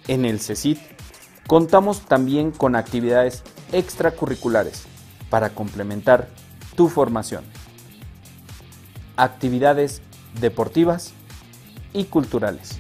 En el CECIT contamos también con actividades extracurriculares para complementar tu formación. Actividades deportivas y culturales.